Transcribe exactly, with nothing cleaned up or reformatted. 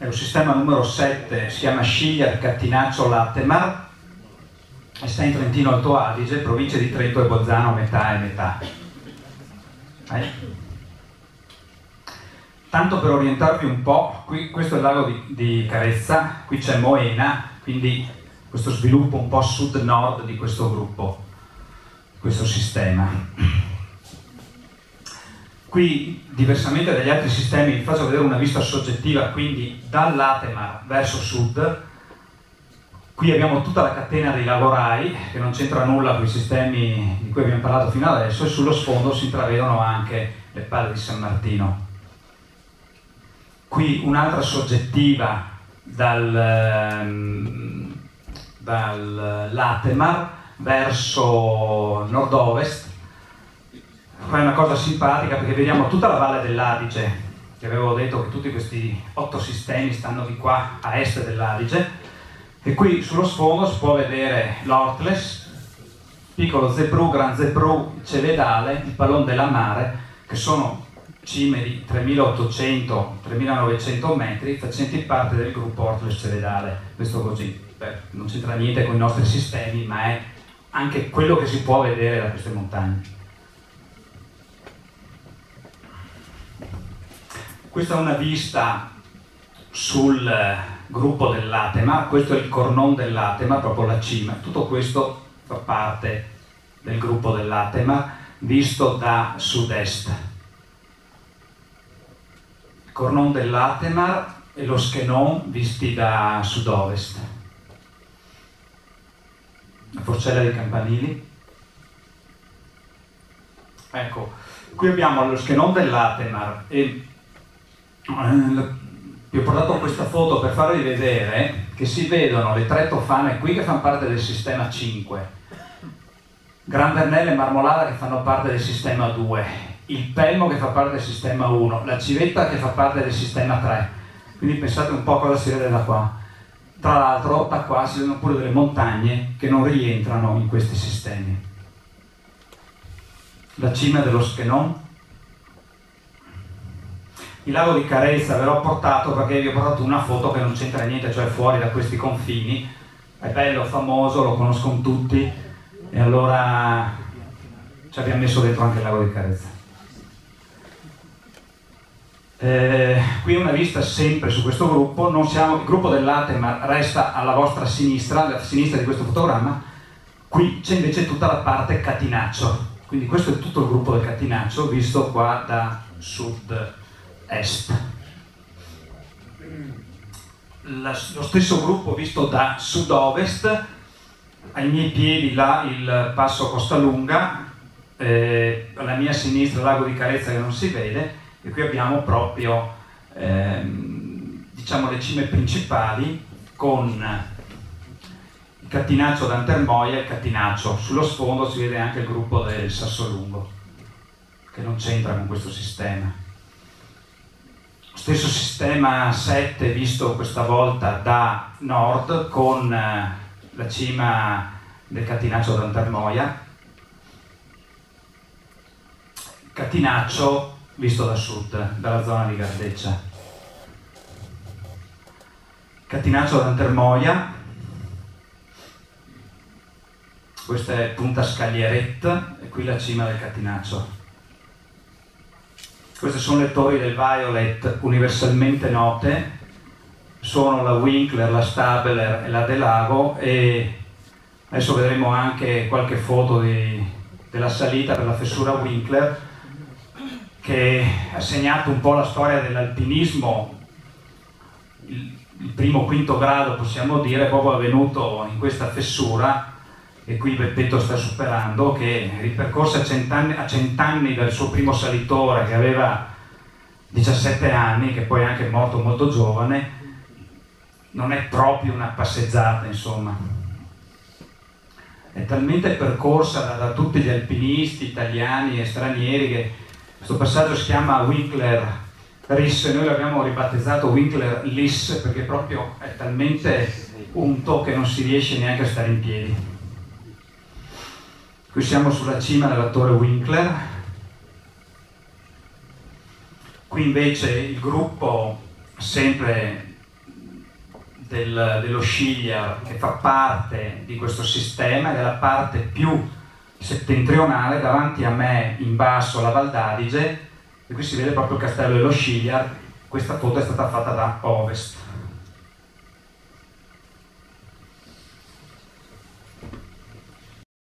è un sistema numero sette, si chiama Sciglia Cattinaccio Latemar e sta in Trentino Alto Adige, provincia di Trento e Bolzano, metà e metà. Eh? Tanto per orientarvi un po', qui, questo è il lago di, di Carezza, qui c'è Moena, quindi questo sviluppo un po' sud-nord di questo gruppo, questo sistema. Qui, diversamente dagli altri sistemi, vi faccio vedere una vista soggettiva, quindi dall'Atemar verso sud. Qui abbiamo tutta la catena dei lagorai, che non c'entra nulla con i sistemi di cui abbiamo parlato fino adesso, e sullo sfondo si intravedono anche le palle di San Martino. Qui un'altra soggettiva dal, dall'Atemar verso nord-ovest. Qua è una cosa simpatica perché vediamo tutta la valle dell'Adige, che avevo detto che tutti questi otto sistemi stanno di qua a est dell'Adige, e qui sullo sfondo si può vedere l'Ortles, piccolo Zebrù, Gran Zebrù, il Cevedale, il Pallon della Mare, che sono cime di tremilaottocento tremilanovecento metri facenti parte del gruppo Ortles Cevedale. Questo così, beh, non c'entra niente con i nostri sistemi, ma è anche quello che si può vedere da queste montagne. Questa è una vista sul gruppo dell'Atemar, questo è il Cornon dell'Atemar, proprio la cima. Tutto questo fa parte del gruppo dell'Atemar, visto da sud-est. Il Cornon dell'Atemar e lo Schenon visti da sud-ovest. La Forcella dei Campanili. Ecco, qui abbiamo lo Schenon dell'Atemar e vi ho portato questa foto per farvi vedere che si vedono le tre tofane qui che fanno parte del sistema cinque, Gran Vernelle e Marmolada che fanno parte del sistema due, il Pelmo che fa parte del sistema uno, la Civetta che fa parte del sistema tre. Quindi pensate un po' cosa si vede da qua. Tra l'altro da qua si vedono pure delle montagne che non rientrano in questi sistemi. La cima dello Schenon. Il lago di Carezza ve l'ho portato perché vi ho portato una foto che non c'entra niente, cioè fuori da questi confini. È bello, famoso, lo conoscono tutti e allora ci abbiamo messo dentro anche il lago di Carezza. Eh, qui una vista sempre su questo gruppo. Non siamo, il gruppo dell'Atemar resta alla vostra sinistra, alla sinistra di questo fotogramma. Qui c'è invece tutta la parte Cattinaccio, quindi questo è tutto il gruppo del Cattinaccio visto qua da sud est. La, lo stesso gruppo visto da sud-ovest, ai miei piedi là il passo Costalunga, eh, alla mia sinistra il lago di Carezza che non si vede, e qui abbiamo proprio ehm, diciamo le cime principali con il Cattinaccio d'Antermoia e il Cattinaccio. Sullo sfondo si vede anche il gruppo del Sassolungo che non c'entra con questo sistema. Stesso sistema sette visto questa volta da nord con eh, la cima del Cattinaccio d'Antermoia, Cattinaccio visto da sud, dalla zona di Gardeccia. Cattinaccio d'Antermoia, questa è Punta Scaglieret e qui la cima del Cattinaccio. Queste sono le torri del Violet universalmente note, sono la Winkler, la Stabler e la Delago, e adesso vedremo anche qualche foto di, della salita per la fessura Winkler, che ha segnato un po' la storia dell'alpinismo. Il, il primo quinto grado, possiamo dire, proprio avvenuto in questa fessura, e qui Beppetto sta superando, che ripercorse a cent'anni, a cent'anni dal suo primo salitore che aveva diciassette anni, che poi è anche morto molto giovane. Non è proprio una passeggiata, insomma. È talmente percorsa da, da tutti gli alpinisti italiani e stranieri che questo passaggio si chiama Winkler Riss, noi l'abbiamo ribattezzato Winkler Liss perché proprio è talmente unto che non si riesce neanche a stare in piedi. Qui siamo sulla cima della torre Winkler. Qui invece il gruppo sempre del, dello Sciliar, che fa parte di questo sistema ed è la parte più settentrionale. Davanti a me in basso la Val d'Adige, e qui si vede proprio il castello dello Sciliar. Questa foto è stata fatta da ovest.